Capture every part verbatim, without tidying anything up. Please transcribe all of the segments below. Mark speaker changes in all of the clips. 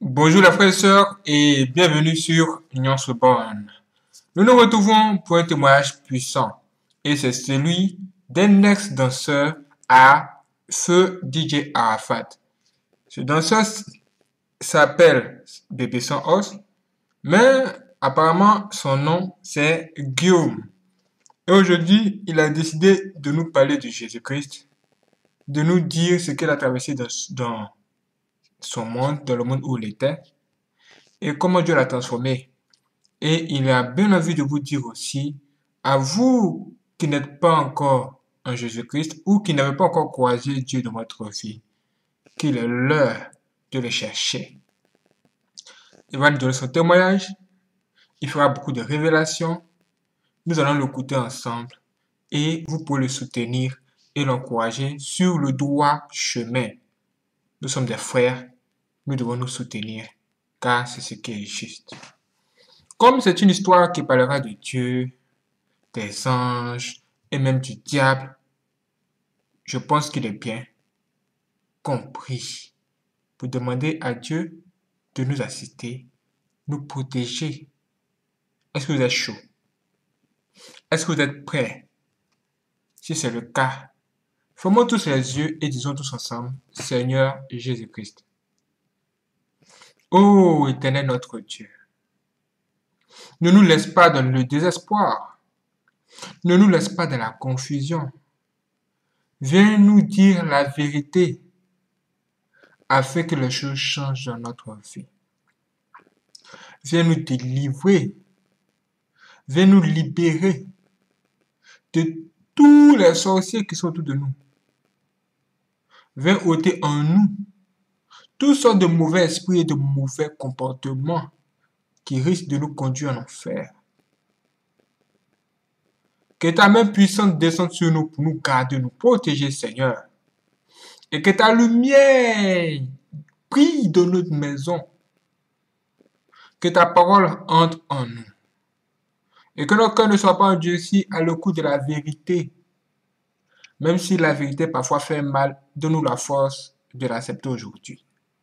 Speaker 1: Bonjour les frères et sœurs et bienvenue sur Union Sorbonne. Nous nous retrouvons pour un témoignage puissant et c'est celui d'un ex-danseur à feu D J Arafat. Ce danseur s'appelle Bébé Sans Os, mais apparemment son nom c'est Guillaume. Et aujourd'hui, il a décidé de nous parler de Jésus-Christ, de nous dire ce qu'il a traversé dans, dans son monde, dans le monde où il était, et comment Dieu l'a transformé. Et il a bien envie de vous dire aussi, à vous qui n'êtes pas encore en Jésus-Christ ou qui n'avez pas encore croisé Dieu dans votre vie, qu'il est l'heure de le chercher. Il va nous donner son témoignage, il fera beaucoup de révélations, nous allons l'écouter ensemble et vous pouvez le soutenir et l'encourager sur le droit chemin. Nous sommes des frères, nous devons nous soutenir car c'est ce qui est juste. Comme c'est une histoire qui parlera de Dieu, des anges et même du diable, je pense qu'il est bien compris pour demander à Dieu de nous assister, nous protéger. Est-ce que vous êtes chaud? Est-ce que vous êtes prêts? Si c'est le cas, fermons tous les yeux et disons tous ensemble, Seigneur Jésus-Christ. Ô éternel notre Dieu, ne nous laisse pas dans le désespoir, ne nous laisse pas dans la confusion. Viens nous dire la vérité afin que les choses changent dans notre vie. Viens nous délivrer, viens nous libérer de tous les sorciers qui sont autour de nous. Viens ôter en nous toutes sortes de mauvais esprits et de mauvais comportements qui risquent de nous conduire en enfer. Que ta main puissante descende sur nous pour nous garder, nous protéger, Seigneur. Et que ta lumière brille dans notre maison. Que ta parole entre en nous. Et que nos cœurs ne soient pas endurcis à l'écoute de la vérité. Même si la vérité parfois fait mal, donne-nous la force de l'accepter aujourd'hui.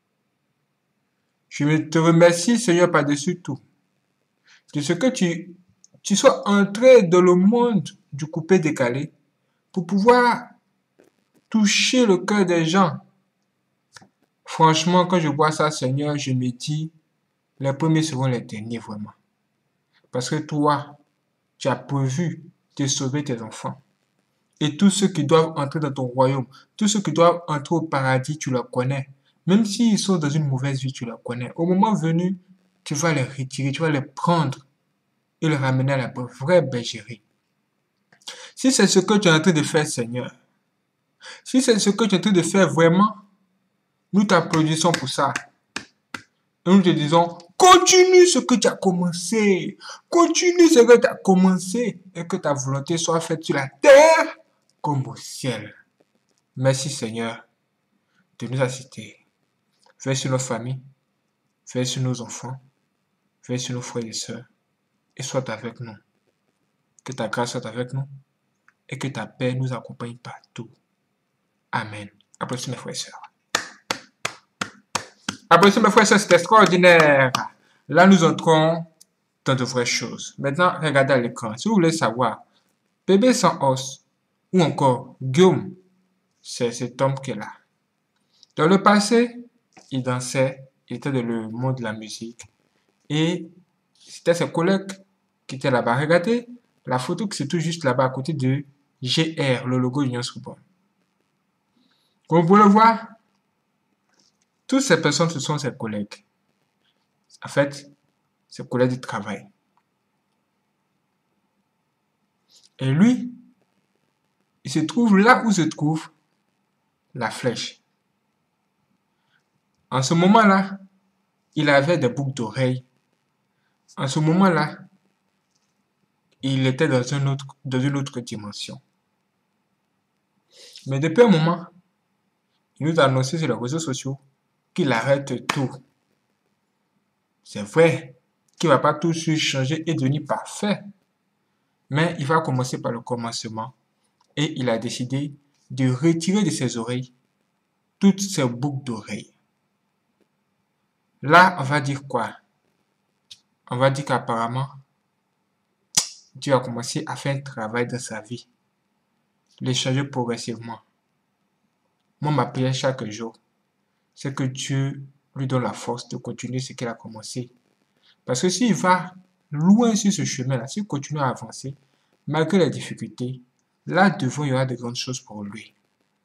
Speaker 1: Je te remercie, Seigneur, par-dessus tout, de ce que tu, tu sois entré dans le monde du coupé-décalé pour pouvoir toucher le cœur des gens. Franchement, quand je vois ça, Seigneur, je me dis, les premiers seront les derniers, vraiment. Parce que toi, tu as prévu de sauver tes enfants. Et tous ceux qui doivent entrer dans ton royaume, tous ceux qui doivent entrer au paradis, tu les connais. Même s'ils sont dans une mauvaise vie, tu les connais. Au moment venu, tu vas les retirer, tu vas les prendre et les ramener à la vraie bergerie. Si c'est ce que tu es en train de faire, Seigneur, si c'est ce que tu es en train de faire vraiment, nous t'applaudissons pour ça. Et nous te disons, continue ce que tu as commencé. Continue ce que tu as commencé. Et que ta volonté soit faite sur la terre comme au ciel. Merci Seigneur de nous assister. Veille sur nos familles, veille sur nos enfants, veille sur nos frères et sœurs, et sois avec nous. Que ta grâce soit avec nous, et que ta paix nous accompagne partout. Amen. Applaudissez mes frères et sœurs. Applaudissez mes frères et sœurs, c'est extraordinaire. Là, nous entrons dans de vraies choses. Maintenant, regardez à l'écran. Si vous voulez savoir, Bébé Sans Os, ou encore Guillaume, c'est cet homme qui est là. Dans le passé, il dansait, il était dans le monde de la musique. Et c'était ses collègues qui étaient là-bas. Regardez la photo qui se trouve juste là-bas à côté de G R, le logo Union Sorbonne. Comme vous pouvez le voir, toutes ces personnes, ce sont ses collègues. En fait, ses collègues de travail. Et lui, il se trouve là où se trouve la flèche. En ce moment-là, il avait des boucles d'oreilles. En ce moment-là, il était dans, un autre, dans une autre dimension. Mais depuis un moment, il nous a annoncé sur les réseaux sociaux qu'il arrête tout. C'est vrai qu'il ne va pas tout de suite changer et devenir parfait. Mais il va commencer par le commencement. Et il a décidé de retirer de ses oreilles toutes ses boucles d'oreilles. Là, on va dire quoi? On va dire qu'apparemment, Dieu a commencé à faire un travail dans sa vie, les changer progressivement. Moi, ma prière chaque jour, c'est que Dieu lui donne la force de continuer ce qu'il a commencé. Parce que s'il va loin sur ce chemin-là, s'il continue à avancer, malgré les difficultés, là devant, il y aura de grandes choses pour lui.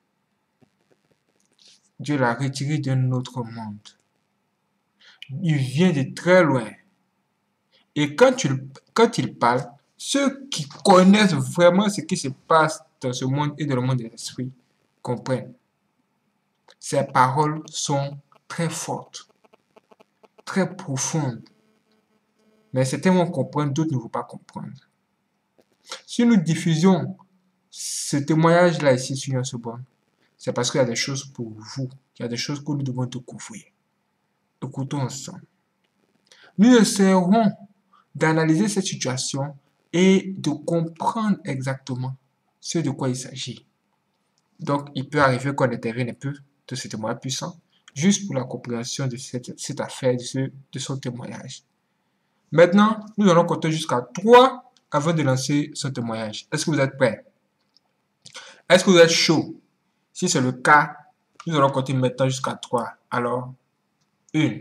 Speaker 1: Dieu l'a retiré d'un autre monde. Il vient de très loin. Et quand, tu, quand il parle, ceux qui connaissent vraiment ce qui se passe dans ce monde et dans le monde de l'esprit comprennent. Ses paroles sont très fortes, très profondes. Mais certains vont comprendre, d'autres ne vont pas comprendre. Si nous diffusions ce témoignage-là ici sur Union Sorbonne, c'est parce qu'il y a des choses pour vous, il y a des choses que nous devons découvrir. Écoutons ensemble. Nous essaierons d'analyser cette situation et de comprendre exactement ce de quoi il s'agit. Donc, il peut arriver qu'on intervienne un peu de ce témoignage puissant, juste pour la compréhension de cette, cette affaire, de, ce, de son témoignage. Maintenant, nous allons compter jusqu'à trois avant de lancer son témoignage. Est-ce que vous êtes prêts? Est-ce que vous êtes chaud? Si c'est le cas, nous allons compter maintenant jusqu'à trois. Alors, une,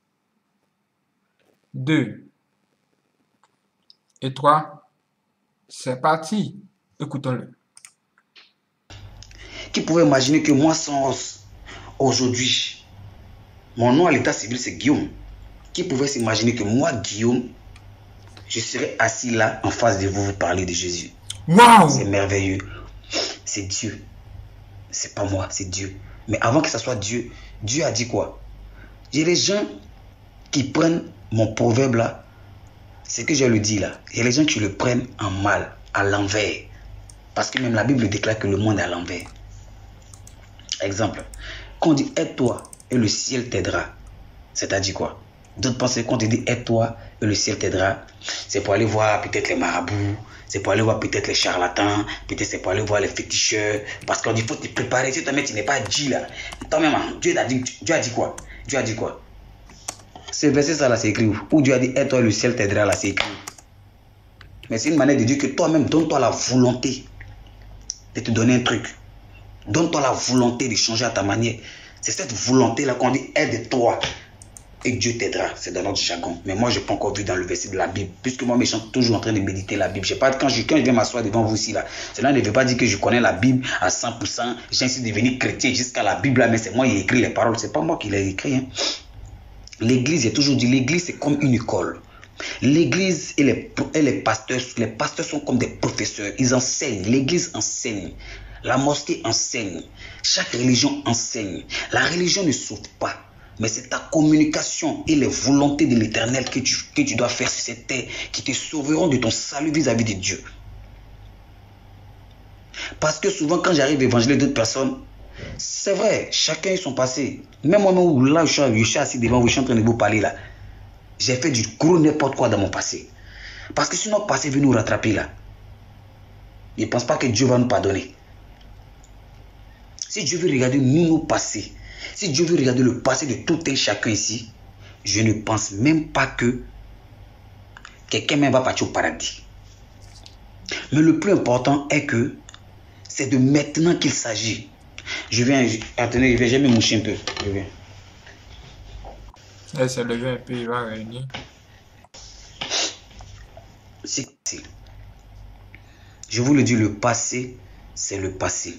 Speaker 1: deux et trois. C'est parti. Écoutons-le.
Speaker 2: Qui pouvait imaginer que moi, sans os, aujourd'hui, mon nom à l'état civil, c'est Guillaume. Qui pouvait s'imaginer que moi, Guillaume, je serais assis là, en face de vous, vous parler de Jésus?
Speaker 1: Wow!
Speaker 2: C'est merveilleux. C'est Dieu. C'est pas moi, c'est Dieu. Mais avant que ce soit Dieu, Dieu a dit quoi? Il y a les gens qui prennent mon proverbe là, c'est que je le dis là. Il y a les gens qui le prennent en mal, à l'envers. Parce que même la Bible déclare que le monde est à l'envers. Exemple, quand on dit aide-toi et le ciel t'aidera, c'est-à-dire quoi? D'autres pensent qu'on te dit aide-toi et le ciel t'aidera, c'est pour aller voir peut-être les marabouts, c'est pour aller voir peut-être les charlatans, peut-être c'est pour aller voir les féticheurs, parce qu'on dit il faut te préparer, si toi-même tu n'es pas dit là. Toi-même, Dieu a dit, Dieu a dit quoi? Dieu a dit quoi? Ce verset ça là c'est écrit où? Où Dieu a dit aide-toi et le ciel t'aidera là, c'est écrit. Mais c'est une manière de dire que toi-même donne-toi la volonté de te donner un truc. Donne-toi la volonté de changer à ta manière. C'est cette volonté-là qu'on dit aide-toi et Dieu t'aidera. C'est dans notre jargon. Mais moi, je n'ai pas encore vu dans le verset de la Bible. Puisque moi, je suis toujours en train de méditer la Bible. Je sais pas, quand je, quand je viens m'asseoir devant vous ici, là, cela ne veut pas dire que je connais la Bible à cent pour cent. J'ai ainsi devenu chrétien jusqu'à la Bible, là, mais c'est moi qui ai écrit les paroles. C'est pas moi qui l'ai écrit. Hein. L'église, j'ai toujours dit, l'église, c'est comme une école. L'église et les, et les pasteurs, les pasteurs sont comme des professeurs. Ils enseignent. L'église enseigne. La mosquée enseigne. Chaque religion enseigne. La religion ne sauve pas. Mais c'est ta communication et les volontés de l'Éternel que tu, que tu dois faire sur cette terre qui te sauveront de ton salut vis-à-vis de Dieu. Parce que souvent, quand j'arrive à évangéliser d'autres personnes, c'est vrai, chacun a son passé. Même moi, là, je suis, je suis assis devant vous, je suis en train de vous parler là. J'ai fait du gros n'importe quoi dans mon passé. Parce que sinon, le passé veut nous rattraper là. Je ne pense pas que Dieu va nous pardonner. Si Dieu veut regarder nous, nos passés, si Dieu veut regarder le passé de tout un chacun ici, je ne pense même pas que quelqu'un même va partir au paradis. Mais le plus important est que c'est de maintenant qu'il s'agit. Je viens, je, attendez, je vais jamais moucher un peu. Je viens.
Speaker 1: Elle s'est levée un peu, il va réunir.
Speaker 2: C'est, je vous le dis, le passé, c'est le passé.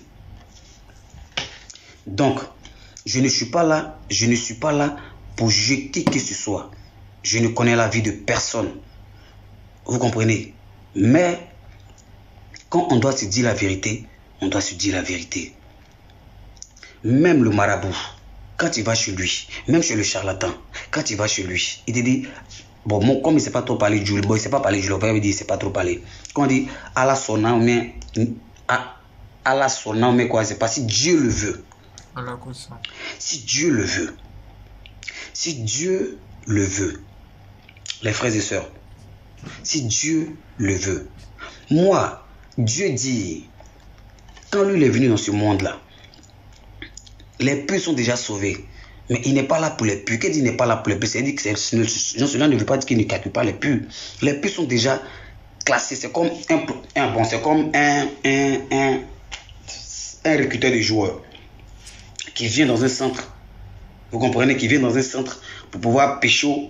Speaker 2: Donc, je ne suis pas là, je ne suis pas là pour juger qui que ce soit. Je ne connais la vie de personne. Vous comprenez? Mais, quand on doit se dire la vérité, on doit se dire la vérité. Même le marabout, quand il va chez lui, même chez le charlatan, quand il va chez lui, il te dit, bon, mon, comme il ne sait pas trop parler du bon, il ne sait pas parler du lobe, il dit, il ne sait pas trop parler. Quand on dit, à la sonna, mais, à, à la sonna, mais quoi, c'est pas si Dieu le veut. Si Dieu le veut, si Dieu le veut, les frères et sœurs, si Dieu le veut, moi, Dieu dit, quand lui est venu dans ce monde-là, les peu sont déjà sauvés. Mais il n'est pas là pour les purs. Qu'est-ce qu'il n'est pas là pour les purs? C'est-à-dire que cela ne veut pas dire qu'il ne calcule pas les purs. Les purs sont déjà classés. C'est comme un, un, bon, c'est comme un, un, un, un recruteur de joueurs qui vient dans un centre. Vous comprenez, qui vient dans un centre pour pouvoir pécho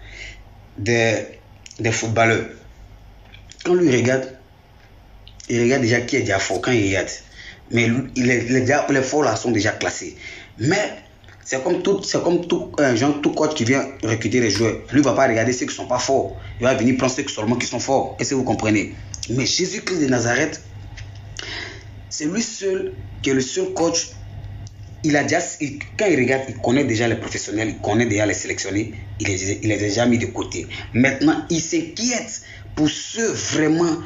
Speaker 2: des, des footballeurs. Quand lui regarde, il regarde déjà qui est déjà fort quand il regarde. Mais les, les, les forts là sont déjà classés. Mais c'est comme tout, c'est comme tout, un genre, tout coach qui vient recruter les joueurs. Lui ne va pas regarder ceux qui ne sont pas forts. Il va venir prendre ceux qui seulement qui sont forts. Est-ce que vous comprenez? Mais Jésus-Christ de Nazareth, c'est lui seul qui est le seul coach. Il a déjà, il, quand il regarde, il connaît déjà les professionnels, il connaît déjà les sélectionnés, il les, il les a déjà mis de côté. Maintenant, il s'inquiète pour ceux vraiment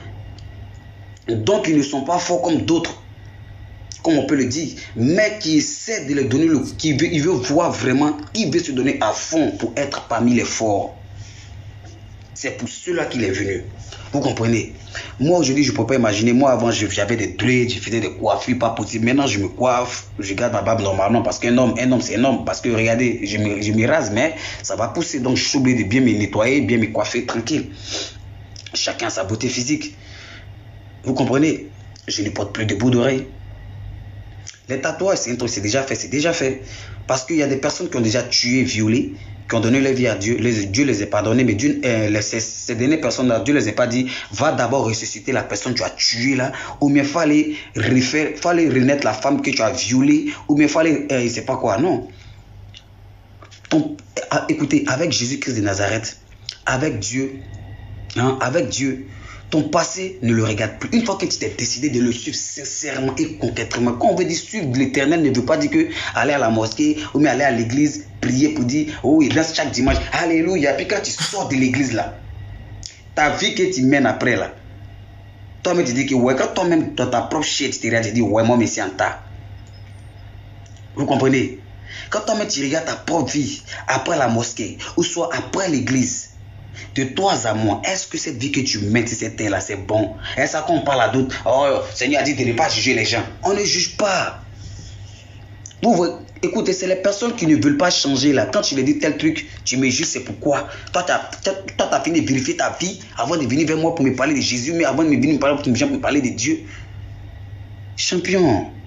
Speaker 2: dont ils ne sont pas forts comme d'autres, comme on peut le dire, mais qui essaie de leur donner le, qui veut, il veut voir vraiment, il veut se donner à fond pour être parmi les forts. C'est pour cela qu'il est venu. Vous comprenez? Moi aujourd'hui, je ne peux pas imaginer. Moi avant, j'avais des dreads, je faisais des coiffures, pas possible. Maintenant, je me coiffe, je garde ma barbe normalement parce qu'un homme, un homme, c'est un homme. Parce que regardez, je me, je me rase, mais ça va pousser. Donc, je suis obligé de bien me nettoyer, bien me coiffer tranquille. Chacun a sa beauté physique. Vous comprenez? Je ne porte plus de bouts d'oreille. Les tatouages, c'est un truc, c'est déjà fait, c'est déjà fait. Parce qu'il y a des personnes qui ont déjà tué, violé, qui ont donné leur vie à Dieu. Les, Dieu les a pardonnés, mais Dieu, euh, les, ces, ces dernières personnes-là, Dieu les a pas dit, va d'abord ressusciter la personne que tu as tuée là, ou bien fallait refaire, fallait renaître la femme que tu as violée, ou bien fallait, euh, je sais pas quoi, non. Donc, euh, écoutez, avec Jésus-Christ de Nazareth, avec Dieu, hein, avec Dieu, ton passé ne le regarde plus. Une fois que tu t'es décidé de le suivre sincèrement et concrètement, quand on veut dire suivre l'Éternel, ne veut pas dire que aller à la mosquée ou même aller à l'église, prier pour dire, oh, il danse chaque dimanche, alléluia. Puis quand tu sors de l'église là, ta vie que tu mènes après là, toi-même tu dis que ouais, quand toi-même dans ta propre chair, tu te regardes, tu dis, ouais, moi, mais c'est en tas. Vous comprenez? Quand toi-même tu regardes ta propre vie après la mosquée ou soit après l'église, de toi à moi, est-ce que cette vie que tu mets, cette terre-là, c'est bon? Est-ce qu'on parle à d'autres? Oh, Seigneur a dit de ne pas juger les gens. On ne juge pas. Vous voyez, écoutez, c'est les personnes qui ne veulent pas changer là. Quand tu leur dis tel truc, tu me juges, c'est pourquoi? Toi, tu as, as fini de vérifier ta vie avant de venir vers moi pour me parler de Jésus, mais avant de me venir me parler, pour me parler de Dieu. Champion.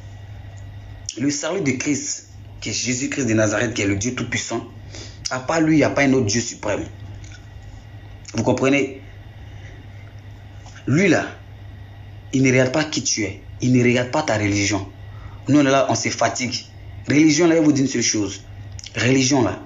Speaker 2: Le salut de Christ, qui est Jésus-Christ de Nazareth, qui est le Dieu Tout-Puissant, à part lui, il n'y a pas un autre Dieu suprême. Vous comprenez? Lui là, il ne regarde pas qui tu es. Il ne regarde pas ta religion. Nous là, on se fatigue. Religion là, je vous dis une seule chose. Religion là.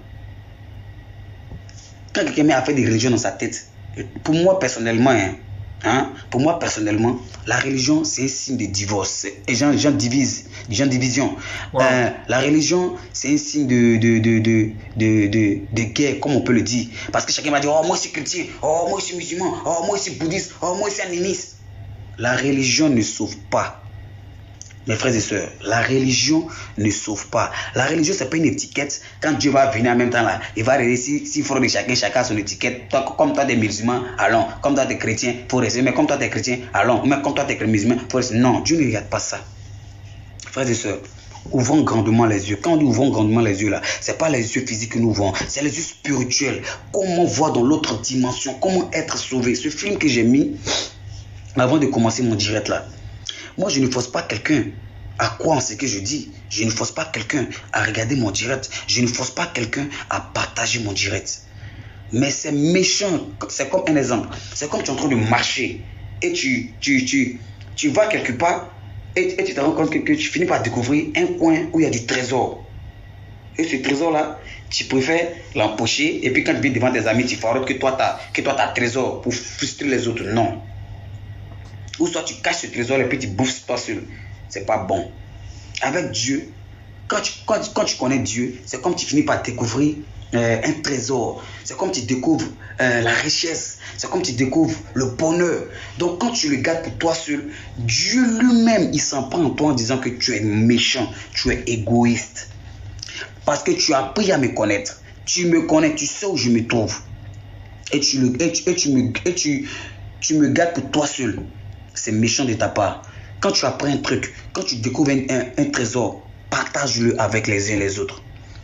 Speaker 2: Quand quelqu'un met à faire des religions dans sa tête, pour moi personnellement, hein, hein, pour moi personnellement, la religion c'est un signe de divorce. Les gens, les gens divisent, les gens division. Wow. Euh, la religion c'est un signe de de, de, de, de, de, de guerre, comme on peut le dire. Parce que chacun va dire, oh moi je suis chrétien, oh moi je suis musulman, oh moi je suis bouddhiste, oh moi je suis animiste. La religion ne sauve pas. Mes frères et sœurs, la religion ne sauve pas. La religion, c'est pas une étiquette. Quand Dieu va venir en même temps là, il va réussir, s'il faut de chacun, chacun a son étiquette. Toi, comme toi, t'es musulman, allons. Comme toi, t'es chrétien, il faut rester. Mais comme toi, t'es chrétien, allons. Mais comme toi, t'es musulman, il faut rester. Non, Dieu ne regarde pas ça. Frères et sœurs, ouvrons grandement les yeux. Quand nous ouvrons grandement les yeux là, c'est pas les yeux physiques que nous ouvrons, c'est les yeux spirituels. Comment voir dans l'autre dimension, comment être sauvé. Ce film que j'ai mis avant de commencer mon direct là. Moi, je ne force pas quelqu'un à croire en ce que je dis. Je ne force pas quelqu'un à regarder mon direct. Je ne force pas quelqu'un à partager mon direct. Mais c'est méchant. C'est comme un exemple. C'est comme tu es en train de marcher et tu, tu, tu, tu vas quelque part et, et tu te rends compte que, que tu finis par découvrir un coin où il y a du trésor. Et ce trésor-là, tu préfères l'empocher et puis quand tu viens devant tes amis, tu farotes que toi, tu as trésor pour frustrer les autres. Non. Ou soit tu caches ce trésor et puis tu bouffes toi seul. C'est pas bon. Avec Dieu, quand tu, quand, quand tu connais Dieu, c'est comme tu finis par découvrir euh, un trésor. C'est comme tu découvres euh, la richesse. C'est comme tu découvres le bonheur. Donc quand tu le gardes pour toi seul, Dieu lui-même, il s'en prend en toi en disant que tu es méchant, tu es égoïste. Parce que tu as appris à me connaître. Tu me connais, tu sais où je me trouve. Et tu, le, et tu, et tu, me, et tu, tu me gardes pour toi seul. C'est méchant de ta part. Quand tu apprends un truc, quand tu découvres un, un, un trésor, partage-le avec les uns et les autres.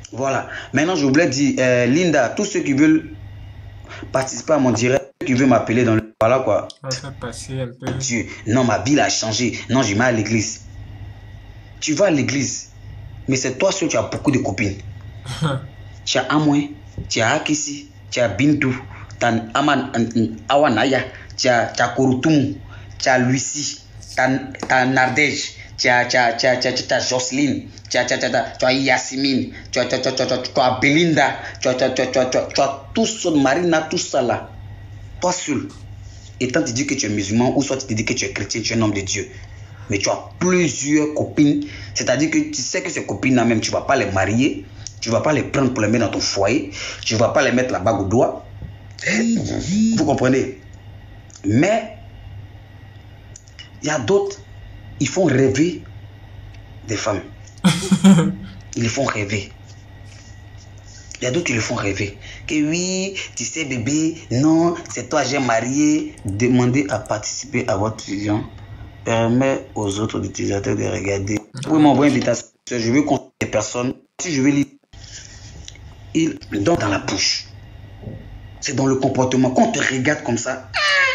Speaker 2: Voilà. Maintenant, je voulais dire, euh, Linda, tous ceux qui veulent participer à mon direct, ceux qui veulent m'appeler dans le... Voilà quoi.
Speaker 1: On va faire passer un peu.
Speaker 2: Dieu, non, ma vie a changé. Non, je vais à l'église. Tu vas à l'église, mais c'est toi seul, tu as beaucoup de copines. Tu as Amoué, tu as Akisi, tu as Bintou, tu as Aman, Awanaya, tu as, tu as Kouroutoumou, tu as Lucie, tu as, tu as Nardège, tu as, tu as, tu as, tu as, tu as Jocelyne, tu as, tu as, tu as, tu as Yasmine, tu as, tu as, tu as, tu as, tu as Belinda, tu as, tu as, tu as, tu as, tu as, tu as tout ça, Marina, tout ça là. Toi seul. Et tant tu dis que tu es musulman, ou soit tu te dis que tu es chrétien, tu es un homme de Dieu. Mais tu as plusieurs copines. C'est-à-dire que tu sais que ces copines-là même, tu ne vas pas les marier. Tu ne vas pas les prendre pour les mettre dans ton foyer. Tu ne vas pas les mettre la bague au doigt. Vous comprenez? Mais il y a d'autres, ils font rêver des femmes. Ils les font rêver. Il y a d'autres qui le font rêver. Que oui, tu sais bébé, non, c'est toi j'ai marié. Demandez à participer à votre fusion. Permet aux autres utilisateurs de regarder. Vous pouvez m'envoyer une invitation. Je veux contacter des personnes. Si je veux lire, il donne dans la bouche. C'est dans le comportement. Quand on te regarde comme ça,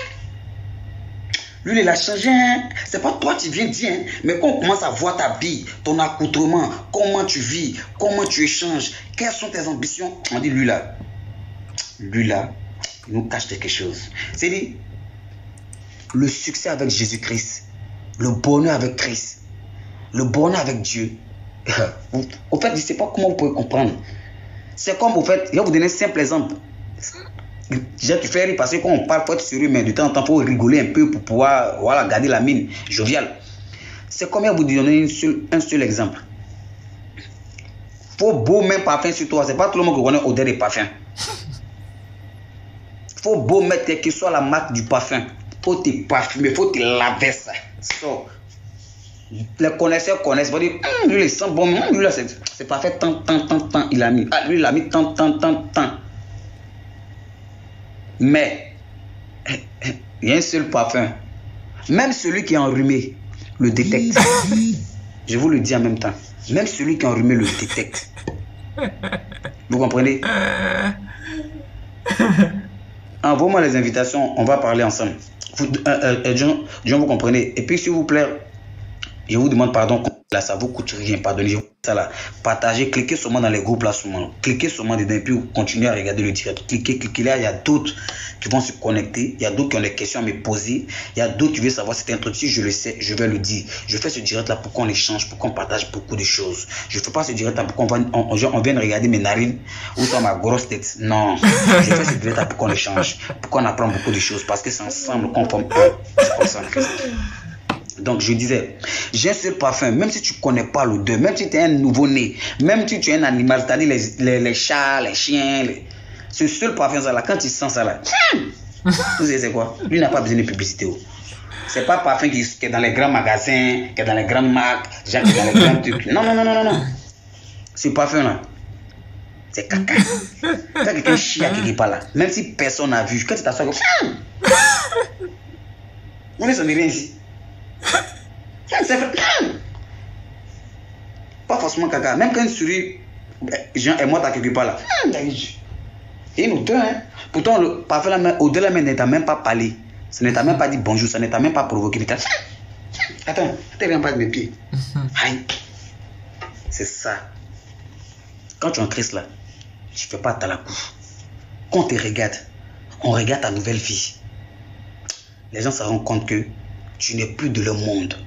Speaker 2: lui il a changé. Hein? C'est pas toi qui viens dire, hein? Mais quand on commence à voir ta vie, ton accoutrement, comment tu vis, comment tu échanges, quelles sont tes ambitions, on dit lui là, lui là, il nous cache quelque chose. C'est-à-dire, le succès avec Jésus-Christ, le bonheur avec Christ, le bonheur avec Dieu. Au fait, je ne sais pas comment vous pouvez comprendre. C'est comme, au fait, je vais vous donner un simple exemple. Déjà, tu fais rire parce que quand on parle, il faut être sérieux, mais de temps en temps, il faut rigoler un peu pour pouvoir voilà, garder la mine joviale. C'est comme, je vais vous donner une seule, un seul exemple. Il faut beau même parfum sur toi. Ce n'est pas tout le monde qui connaît l'odeur des parfums. Il faut beau mettre quelle que soit la marque du parfum. Il faut te parfumer, il faut te laver ça. So, les connaisseurs connaissent, ils vont dire, hm, lui, il sent bon, hm, lui, là, c'est parfait, tant, tant, tant, tant, il a mis. Ah, lui, il a mis tant, tant, tant, tant. Mais, il y a un seul parfum. Même celui qui est enrhumé le détecte. Je vous le dis en même temps. Même celui qui est enrhumé le détecte. Vous comprenez? Envoie-moi les invitations, on va parler ensemble. Vous, euh, euh, John, John, vous comprenez? Et puis, s'il vous plaît, je vous demande pardon. Là, ça vous coûte rien. Pardonnez. Ça là. Partagez, cliquez seulement dans les groupes là, seulement. Cliquez seulement dedans et puis vous continuez à regarder le direct. Cliquez, cliquez là. Il y a d'autres qui vont se connecter. Il y a d'autres qui ont des questions à me poser. Il y a d'autres qui veulent savoir si c'est un truc. Si je le sais, je vais le dire. Je fais ce direct là pour qu'on échange, pour qu'on partage beaucoup de choses. Je ne fais pas ce direct là pour qu'on on, on, on vienne regarder mes narines ou sur ma grosse tête. Non. Je fais ce direct là pour qu'on échange, pour qu'on apprenne beaucoup de choses parce que c'est ensemble qu'on forme un. C'est comme ça en Christ. Donc, je disais, j'ai un seul parfum, même si tu ne connais pas l'odeur, même si tu es un nouveau-né, même si tu es un animal, c'est-à-dire les, les, les chats, les chiens, les... ce seul parfum, ça là, quand tu sens ça là, vous savez c'est quoi? Lui n'a pas besoin de publicité. Ce n'est pas un parfum qui, qui est dans les grands magasins, qui est dans les grandes marques, genre qui est dans les grands trucs. Non, non, non, non, non, non. Ce parfum là, c'est caca. Quand quelqu'un chie à quelque part là, même si personne n'a vu, quand tu t'assois, on est sur rien ici. Pas forcément caca. Même quand une souris est morte à quelque part là, il y a une odeur. Hein? Pourtant, le parfum là, au-delà, ne t'a même pas parlé. Ça ne t'a même pas dit bonjour, ça ne t'a même pas provoqué. Attends, tu viens pas de mes pieds. Aïe. C'est ça. Quand tu es en Christ là, tu ne fais pas ta la couche. Quand on te regarde, on regarde ta nouvelle vie. Les gens se rendent compte que tu n'es plus de leur monde.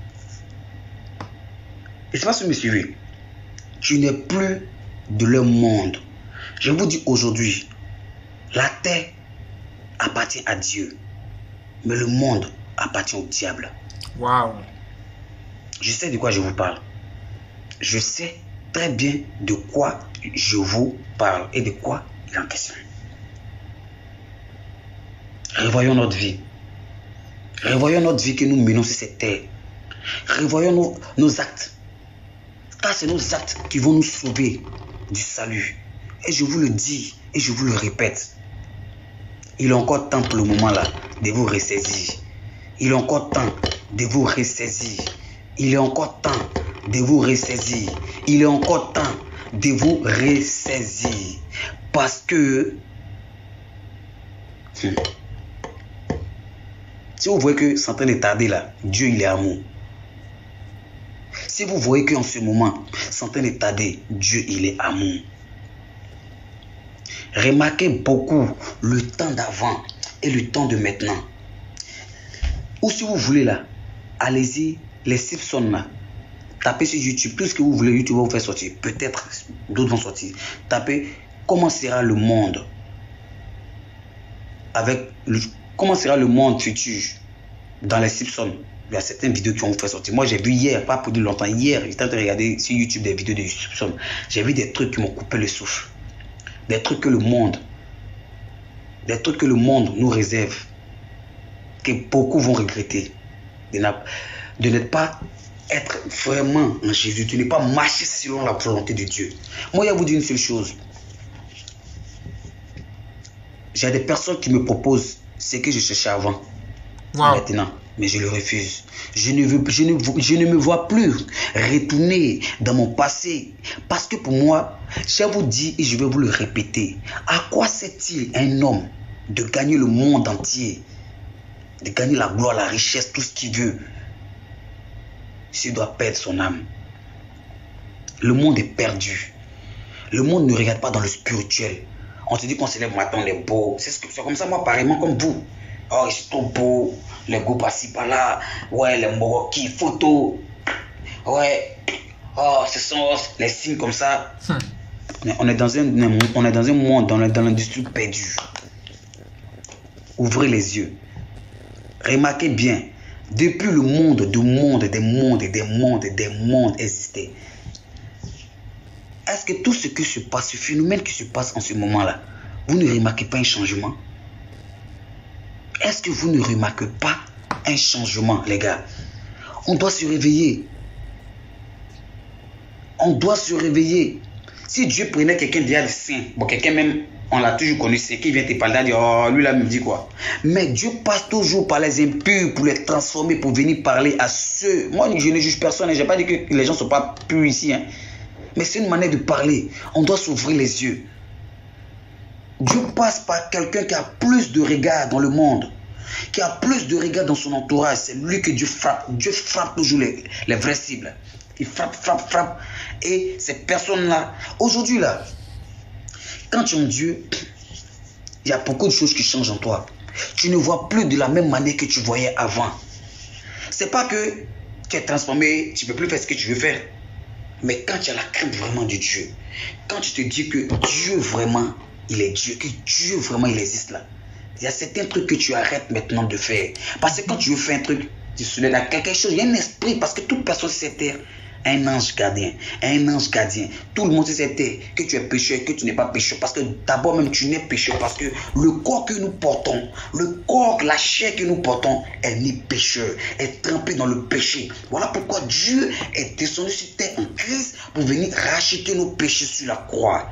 Speaker 2: Et c'est pas ce que vous me suivez. Tu n'es plus de leur monde. Je vous dis aujourd'hui, la terre appartient à Dieu, mais le monde appartient au diable.
Speaker 1: Waouh.
Speaker 2: Je sais de quoi je vous parle. Je sais très bien de quoi je vous parle et de quoi il est en question. Revoyons notre vie. Revoyons notre vie que nous menons sur cette terre. Revoyons nos, nos actes. Car c'est nos actes qui vont nous sauver du salut. Et je vous le dis et je vous le répète. Il est encore temps pour le moment là de vous ressaisir. Il est encore temps de vous ressaisir. Il est encore temps de vous ressaisir. Il est encore temps de vous ressaisir. Parce que hmm, si vous voyez que c'est en train de tarder là, Dieu il est amour. Si vous voyez qu'en ce moment, c'est en train de tarder, Dieu il est amour. Remarquez beaucoup le temps d'avant et le temps de maintenant. Ou si vous voulez là, allez-y, les Simpsons là. Tapez sur YouTube, tout ce que vous voulez, YouTube va vous faire sortir. Peut-être d'autres vont sortir. Tapez comment sera le monde avec le, comment sera le monde futur dans les Simpsons. Il y a certaines vidéos qui vont vous faire sortir. Moi j'ai vu hier, pas pour de longtemps, hier, j'étais en train de regarder sur YouTube des vidéos de Simpsons. J'ai vu des trucs qui m'ont coupé le souffle. Des trucs que le monde, des trucs que le monde nous réserve, que beaucoup vont regretter de n'être pas être vraiment en Jésus, de ne pas marcher selon la volonté de Dieu. Moi, je vais vous dire une seule chose. J'ai des personnes qui me proposent ce que je cherchais avant, wow. Maintenant, mais je le refuse. Je ne, veux, je, ne, je ne me vois plus retourner dans mon passé. Parce que pour moi, je vous dis et je vais vous le répéter. À quoi sert-il un homme de gagner le monde entier, de gagner la gloire, la richesse, tout ce qu'il veut, s'il doit perdre son âme? Le monde est perdu. Le monde ne regarde pas dans le spirituel. On te dit qu'on se lève matin, on est beau. C'est comme ça, moi, pareillement comme vous. Oh, je suis trop beau. Les go par-ci, par-là. Ouais, les Moroki, photos. Ouais. Oh, ce sont les signes comme ça. Hmm. On est dans un, on est dans un monde, on est dans l'industrie perdue. Ouvrez les yeux. Remarquez bien. Depuis le monde, du monde, des mondes, des mondes, des mondes existaient. Est-ce que tout ce qui se passe, ce phénomène qui se passe en ce moment-là, vous ne remarquez pas un changement? Est-ce que vous ne remarquez pas un changement, les gars? On doit se réveiller. On doit se réveiller. Si Dieu prenait quelqu'un d'il y a des saints, bon, quelqu'un même, on l'a toujours connu, c'est qui vient te parler, dire, oh, lui là me dit quoi? Mais Dieu passe toujours par les impurs pour les transformer, pour venir parler à ceux. Moi, je ne juge personne, je n'ai pas dit que les gens ne sont pas purs ici, hein. Mais c'est une manière de parler. On doit s'ouvrir les yeux. Dieu passe par quelqu'un qui a plus de regard dans le monde, qui a plus de regard dans son entourage. C'est lui que Dieu frappe. Dieu frappe toujours les, les vraies cibles. Il frappe, frappe, frappe. Et ces personnes-là, aujourd'hui là, quand tu es en Dieu, il y a beaucoup de choses qui changent en toi. Tu ne vois plus de la même manière que tu voyais avant. C'est pas que tu es transformé, tu ne peux plus faire ce que tu veux faire. Mais quand tu as la crainte vraiment de Dieu, quand tu te dis que Dieu vraiment, il est Dieu, que Dieu vraiment, il existe là, il y a certains trucs que tu arrêtes maintenant de faire. Parce que quand tu veux faire un truc, tu soulèves à quelque chose, il y a un esprit, parce que toute personne sur cette terre a un ange gardien, un ange gardien. Tout le monde sur cette terre, que tu es pécheur, que tu n'es pas pécheur. Parce que d'abord même, tu n'es pécheur. Parce que le corps que nous portons, le corps, la chair que nous portons, elle n'est pécheur, elle est trempée dans le péché. Voilà pourquoi Dieu est descendu sur terre en Christ pour venir racheter nos péchés sur la croix.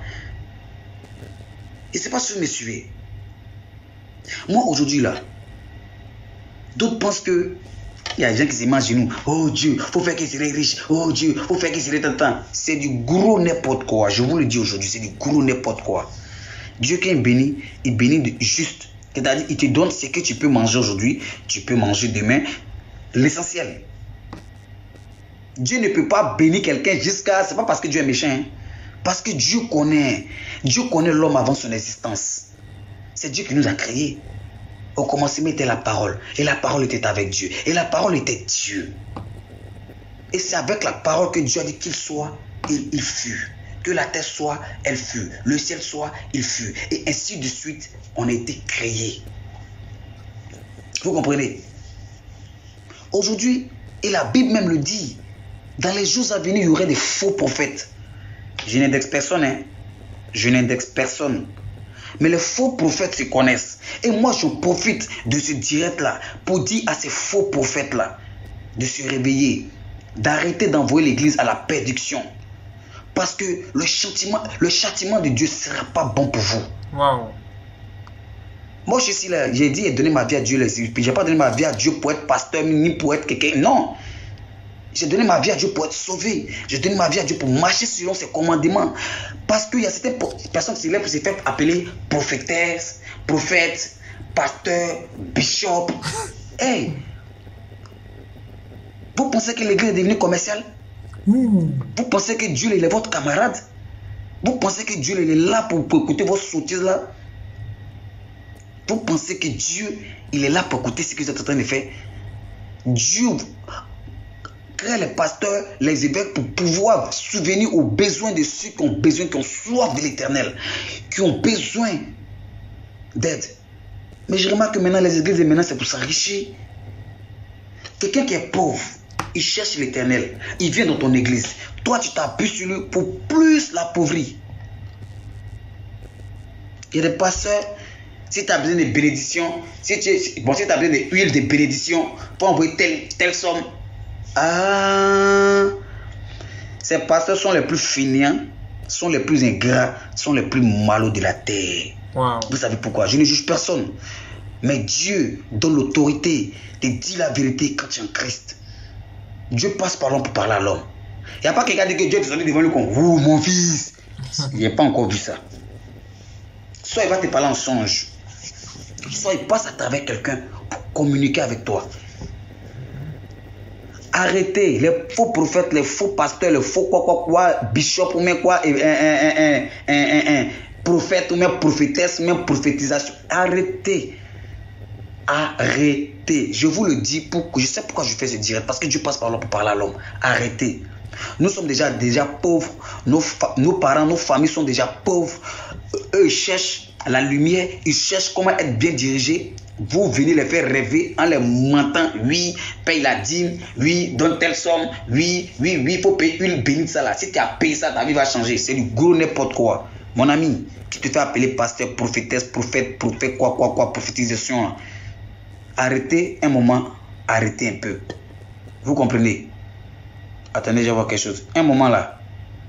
Speaker 2: Et c'est pas ce que me suivez. Moi aujourd'hui là, d'autres pensent que il y a des gens qui s'imaginent, oh Dieu, faut faire qu'ils soient riches, oh Dieu, faut faire qu'ils soient tant. C'est du gros n'importe quoi. Je vous le dis aujourd'hui, c'est du gros n'importe quoi. Dieu qui est béni, il bénit de juste. C'est-à-dire, il te donne ce que tu peux manger aujourd'hui, tu peux manger demain. L'essentiel. Dieu ne peut pas bénir quelqu'un jusqu'à... C'est pas parce que Dieu est méchant. Hein? Parce que Dieu connaît. Dieu connaît l'homme avant son existence. C'est Dieu qui nous a créés. Au commencement était la parole. Et la parole était avec Dieu. Et la parole était Dieu. Et c'est avec la parole que Dieu a dit qu'il soit, et il fut. Que la terre soit, elle fut. Le ciel soit, il fut. Et ainsi de suite, on a été créés. Vous comprenez? Aujourd'hui, et la Bible même le dit, dans les jours à venir, il y aurait des faux prophètes. Je n'indexe personne, hein. Je n'indexe personne. Mais les faux prophètes se connaissent. Et moi, je profite de ce direct-là pour dire à ces faux prophètes-là de se réveiller, d'arrêter d'envoyer l'Église à la perdition. Parce que le châtiment, le châtiment de Dieu ne sera pas bon pour vous.
Speaker 1: Wow.
Speaker 2: Moi, je suis là, j'ai dit donner ma vie à Dieu. Je n'ai pas donné ma vie à Dieu pour être pasteur, ni pour être quelqu'un. Non. J'ai donné ma vie à Dieu pour être sauvé. J'ai donné ma vie à Dieu pour marcher selon ses commandements. Parce qu'il y a certaines personnes qui s'élèvent pour se faire appeler prophétesse, prophète, pasteur, bishop. Hey! Vous pensez que l'église est devenue commerciale? Vous pensez que Dieu il est votre camarade? Vous pensez que Dieu il est là pour, pour écouter vos sottises là? Vous pensez que Dieu il est là pour écouter ce que vous êtes en train de faire? Dieu crée les pasteurs, les évêques pour pouvoir subvenir aux besoins de ceux qui ont besoin, qui ont soif de l'éternel, qui ont besoin d'aide. Mais je remarque que maintenant les églises, maintenant c'est pour s'enrichir. Quelqu'un qui est pauvre, il cherche l'éternel, il vient dans ton église. Toi tu t'appuies sur lui pour plus l'appauvrir. Il y a des pasteurs, si tu as besoin de bénédiction, si tu bon, si tu as besoin d'huile de bénédiction, pour envoyer telle, telle somme. Ah, ces pasteurs sont les plus fainéants, sont les plus ingrats, sont les plus malaux de la terre.
Speaker 1: Wow.
Speaker 2: Vous savez pourquoi? Je ne juge personne. Mais Dieu donne l'autorité de dire la vérité quand tu es en Christ. Dieu passe par l'homme pour parler à l'homme. Il n'y a pas quelqu'un qui dit que Dieu est devant lui comme vous, mon fils. Il n'y a pas encore vu ça. Soit il va te parler en songe, soit il passe à travers quelqu'un pour communiquer avec toi. Arrêtez les faux prophètes, les faux pasteurs, les faux quoi quoi quoi, bishop ou même quoi, un, un, un, un, un, un prophète ou même prophétesse, même prophétisation. Arrêtez. Arrêtez. Je vous le dis pour que je sais pourquoi je fais ce direct. Parce que Dieu passe par l'homme pour parler à l'homme. Arrêtez. Nous sommes déjà, déjà pauvres. Nos, nos parents, nos familles sont déjà pauvres. Eux, ils cherchent la lumière. Ils cherchent comment être bien dirigés. Vous venez les faire rêver en les mentant. Oui, paye la dîme. Oui, donne telle somme. Oui, oui, oui, il faut payer une bénite ça là. Si tu as payé ça, ta vie va changer. C'est du gros n'importe quoi. Mon ami, tu te fais appeler pasteur, prophétesse, prophète, prophète, quoi, quoi, quoi, prophétisation là. Arrêtez un moment, arrêtez un peu. Vous comprenez? Attendez, je vais voir quelque chose. Un moment là.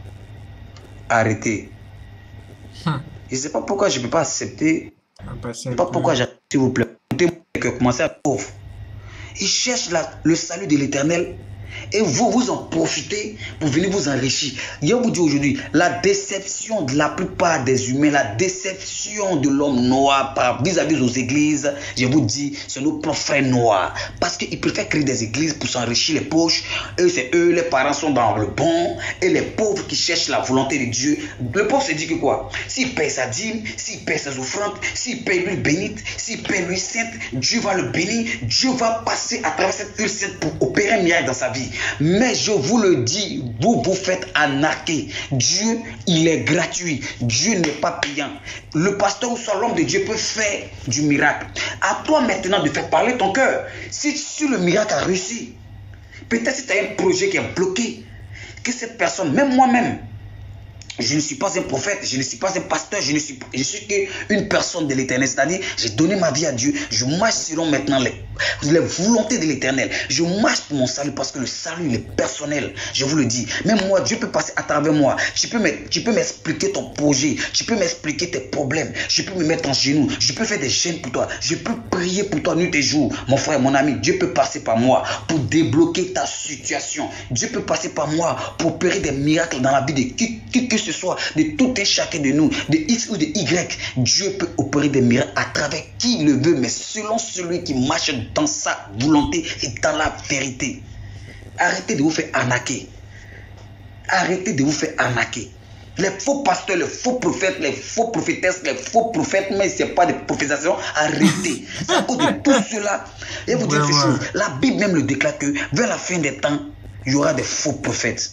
Speaker 2: Arrêtez. Hmm. Je ne sais pas pourquoi je ne peux pas accepter. Je ne sais pas pourquoi j'accepte, s'il vous plaît. Commencez à pauvre. Ils cherchent la, le salut de l'éternel. Et vous, vous en profitez pour venir vous enrichir. Je vous dis aujourd'hui, la déception de la plupart des humains, la déception de l'homme noir vis-à-vis -vis aux églises, je vous dis, c'est nos propres frères noirs. Parce qu'ils préfèrent créer des églises pour s'enrichir les poches. Eux, c'est eux, les parents sont dans le bon. Et les pauvres qui cherchent la volonté de Dieu. Le pauvre se dit que quoi? S'il paye sa dîme, s'il paye ses offrandes, s'il paye l'huile bénite, s'il paye l'huile sainte, Dieu va le bénir. Dieu va passer à travers cette huile sainte pour opérer un miracle dans sa vie. Mais je vous le dis, vous vous faites arnaquer. Dieu, il est gratuit. Dieu n'est pas payant. Le pasteur ou soit l'homme de Dieu peut faire du miracle. À toi maintenant de faire parler ton cœur. Si, si le miracle a réussi, peut-être si tu as un projet qui est bloqué, que cette personne, même moi-même, je ne suis pas un prophète, je ne suis pas un pasteur, je ne suis, je suis qu'une personne de l'éternel. C'est-à-dire, j'ai donné ma vie à Dieu. Je marche selon maintenant les, les volontés de l'éternel. Je marche pour mon salut parce que le salut, il est personnel. Je vous le dis. Même moi, Dieu peut passer à travers moi. Tu peux m'expliquer ton projet. Tu peux m'expliquer tes problèmes. Je peux me mettre en genoux. Je peux faire des chaînes pour toi. Je peux prier pour toi nuit et jour. Mon frère, mon ami, Dieu peut passer par moi pour débloquer ta situation. Dieu peut passer par moi pour opérer des miracles dans la vie de qui, qui que ce soit, de tout et chacun de nous, de X ou de Y. Dieu peut opérer des miracles à travers qui le veut, mais selon celui qui marche dans sa volonté et dans la vérité. Arrêtez de vous faire arnaquer. Arrêtez de vous faire arnaquer. Les faux pasteurs, les faux prophètes, les faux prophétesses, les faux prophètes, mais ce n'est pas des prophétisations, arrêtez. C'est à cause de tout cela. Et vous dire ouais, ces ouais. choses. La Bible même le déclare que vers la fin des temps, il y aura des faux prophètes.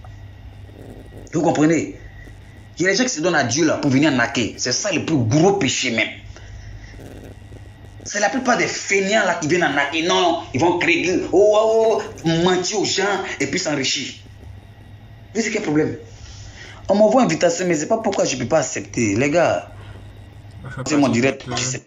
Speaker 2: Vous comprenez? Il y a des gens qui se donnent à Dieu là pour venir arnaquer. C'est ça le plus gros péché même. C'est la plupart des fainéants là qui viennent arnaquer. Non, non, ils vont créer, oh, oh, oh, mentir aux gens et puis s'enrichir. Vous savez quel problème? On m'envoie une invitation, mais c'est pas pourquoi je ne peux pas accepter. Les gars, c'est mon direct.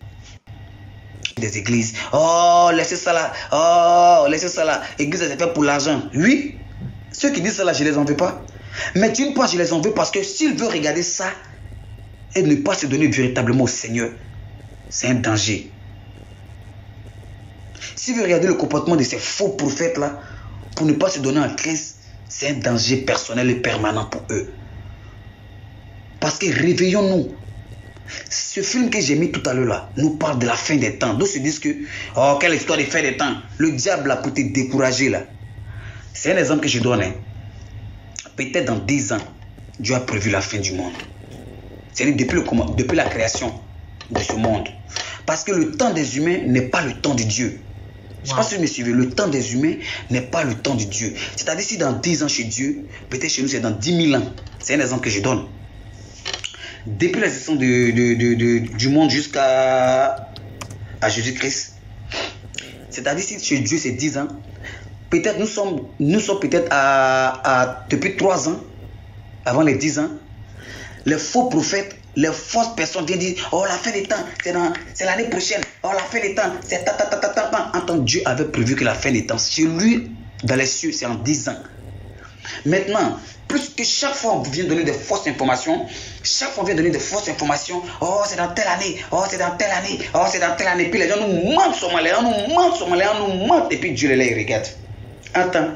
Speaker 2: Des églises. Oh, laissez ça là. Oh, laissez ça là. Église, c'est fait pour l'argent. Oui, ceux qui disent ça là, je ne les en veux pas. Mais d'une part, je les en veux parce que s'ils veulent regarder ça et ne pas se donner véritablement au Seigneur, c'est un danger. S'ils veulent regarder le comportement de ces faux prophètes là, pour ne pas se donner en Christ, c'est un danger personnel et permanent pour eux. Parce que réveillons-nous. Ce film que j'ai mis tout à l'heure là nous parle de la fin des temps. D'autres se disent que, oh, quelle histoire de fin des temps. Le diable a pour te décourager là. C'est un exemple que je donne. Hein. Peut-être dans dix ans, Dieu a prévu la fin du monde. C'est-à-dire depuis, le, depuis la création de ce monde. Parce que le temps des humains n'est pas le temps de Dieu. Je ne sais pas si vous me suivez. Le temps des humains n'est pas le temps de Dieu. C'est-à-dire si dans dix ans chez Dieu, peut-être chez nous c'est dans dix mille ans. C'est un exemple que je donne. Depuis l'existence de, de, de, de, du monde jusqu'à à Jésus-Christ. C'est-à-dire si chez Dieu c'est dix ans, peut-être nous sommes, nous sommes peut-être à, à depuis trois ans, avant les dix ans, les faux prophètes, les fausses personnes viennent dire, oh la fin des temps, c'est l'année prochaine, oh la fin des temps, c'est ta ta ta ta ta. En tant que Dieu avait prévu que la fin des temps, chez lui, dans les cieux, c'est en dix ans. Maintenant, plus que chaque fois on vient donner des fausses informations, chaque fois on vient donner des fausses informations, oh c'est dans telle année, oh c'est dans telle année, oh c'est dans telle année, puis les gens nous mentent sur moi, les gens nous mentent sur moi, les gens nous mentent, et puis Dieu les regarde. Attends,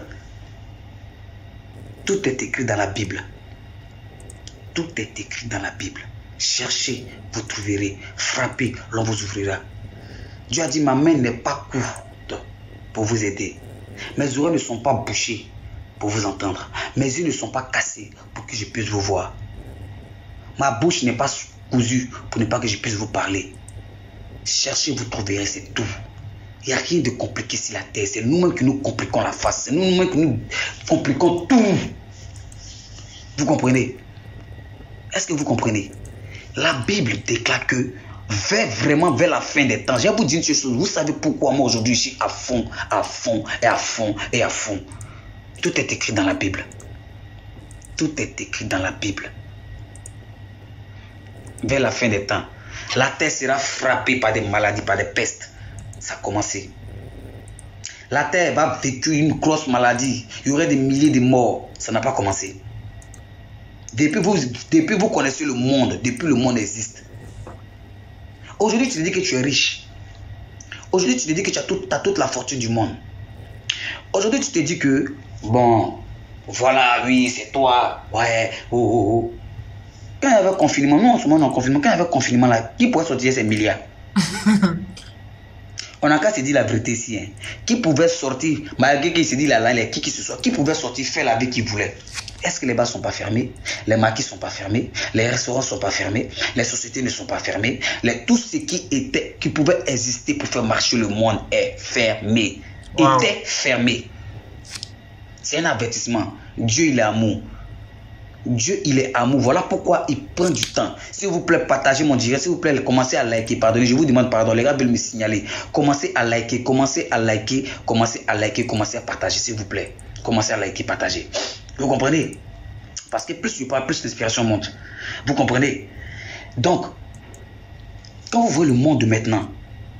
Speaker 2: tout est écrit dans la Bible. Tout est écrit dans la Bible. Cherchez, vous trouverez. Frappez, l'on vous ouvrira. Dieu a dit, ma main n'est pas courte pour vous aider. Mes oreilles ne sont pas bouchées pour vous entendre. Mes yeux ne sont pas cassés pour que je puisse vous voir. Ma bouche n'est pas cousue pour ne pas que je puisse vous parler. Cherchez, vous trouverez, c'est tout. Il n'y a rien de compliqué sur la terre. C'est nous-mêmes qui nous compliquons la face. C'est nous-mêmes qui nous compliquons tout. Vous comprenez? Est-ce que vous comprenez? La Bible déclare que vers vraiment vers la fin des temps, je vais vous dire une chose. Vous savez pourquoi moi aujourd'hui je suis à fond, à fond et à fond et à fond. Tout est écrit dans la Bible. Tout est écrit dans la Bible. Vers la fin des temps, la terre sera frappée par des maladies, par des pestes. Ça a commencé. La terre va vécu une grosse maladie. Il y aurait des milliers de morts. Ça n'a pas commencé. Depuis vous, depuis vous connaissez le monde, depuis le monde existe. Aujourd'hui, tu te dis que tu es riche. Aujourd'hui, tu te dis que tu as, tout, tu as toute la fortune du monde. Aujourd'hui, tu te dis que, bon, voilà, oui, c'est toi. Ouais, oh, oh, oh. Quand il y avait confinement, nous en ce moment, en confinement, quand il y avait confinement là, qui pourrait sortir ces milliards? On n'a qu'à se dire la vérité ici. Hein. Qui pouvait sortir, malgré qu'il se dit là, là, les qui qui se soit, qui pouvait sortir faire la vie qu'il voulait? Est-ce que les bars ne sont pas fermés? Les maquis ne sont pas fermés? Les restaurants ne sont pas fermés? Les sociétés ne sont pas fermées? Les, tout ce qui était, qui pouvait exister pour faire marcher le monde est fermé. Wow. Était fermé. C'est un avertissement. Dieu, il est amour. Dieu, il est amour. Voilà pourquoi il prend du temps. S'il vous plaît, partagez mon direct. S'il vous plaît, commencez à liker. Pardonnez, je vous demande pardon. Les gars veulent me signaler. Commencez à liker, commencez à liker, commencez à liker, commencez à partager, s'il vous plaît. Commencez à liker, partager. Vous comprenez? Parce que plus tu parles, plus l'inspiration monte. Vous comprenez? Donc, quand vous voyez le monde de maintenant,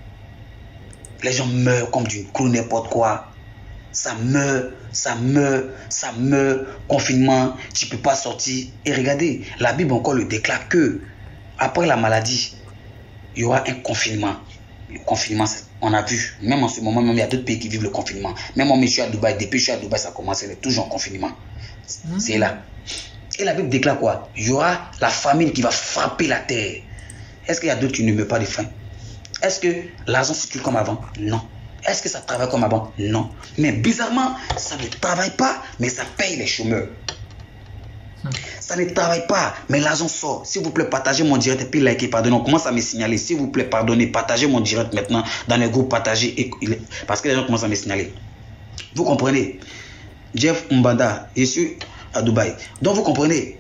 Speaker 2: les gens meurent comme d'une crue, n'importe quoi. Ça meurt, ça meurt, ça meurt. Confinement, tu ne peux pas sortir. Et regardez, la Bible encore le déclare que après la maladie, il y aura un confinement. Le confinement, on a vu, même en ce moment, même il y a d'autres pays qui vivent le confinement. Même moi, je suis à Dubaï, depuis que je suis à Dubaï, ça a commencé, il est toujours en confinement. Mmh. C'est là. Et la Bible déclare quoi? Il y aura la famine qui va frapper la terre. Est-ce qu'il y a d'autres qui ne meurent pas de faim? Est-ce que l'argent circule comme avant? Non. Est-ce que ça travaille comme avant? Non. Mais bizarrement, ça ne travaille pas, mais ça paye les chômeurs. Mmh. Ça ne travaille pas, mais l'argent sort. S'il vous plaît, partagez mon direct et puis likez, pardonnez. On commence à me signaler. S'il vous plaît, pardonnez, partagez mon direct maintenant dans les groupes, partagez. Et, parce que les gens commencent à me signaler. Vous comprenez? Jeff Mbanda, je suis à Dubaï. Donc vous comprenez,